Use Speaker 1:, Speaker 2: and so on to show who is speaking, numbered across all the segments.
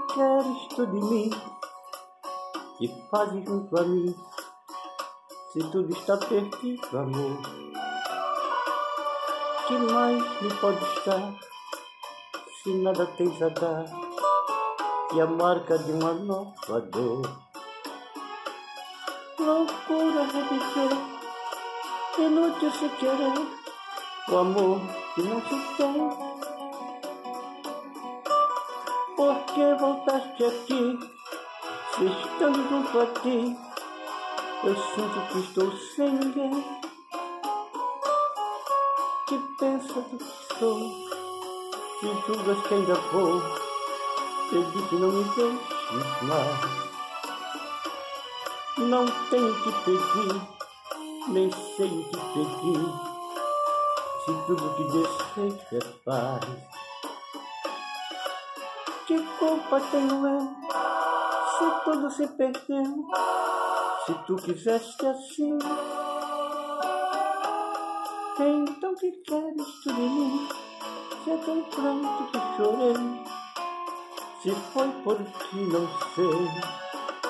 Speaker 1: queres tu de mim? Que fazes junto a mim? Se tudo está perdido, amor, que mais me pode estar? Se nada tens a dar, e a marca de uma nova dor. Loucura reviver, inútil se querer, o amor que não se tem. Por que voltaste aqui, se estando junto a ti, eu sinto que estou sem ninguém. Que pensa do que estou, se julgas que ainda vou, pedi que não me deixes mais. Não tenho que pedir, nem sei o que pedir, se tudo que desejo é paz. Que culpa tenho eu, se tudo se perdeu, se tu quiseste assim? Então que queres tu de mim? Se é tão pronto que chorei, se foi por ti não sei.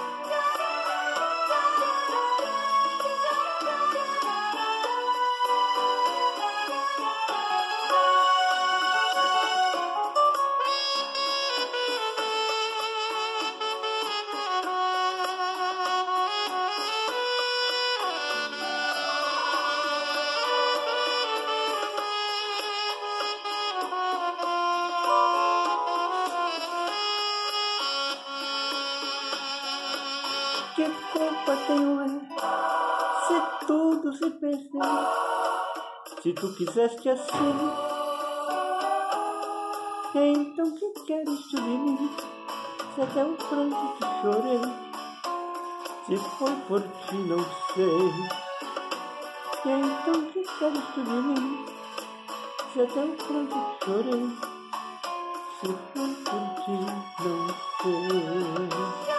Speaker 1: Que culpa tenho eu, se tudo se perdeu, se tu quiseste assim? Então que queres tu de mim, se até o pranto que chorei, se foi por ti não sei. Então que queres tu de mim, se até o pranto que chorei, se foi por ti não sei.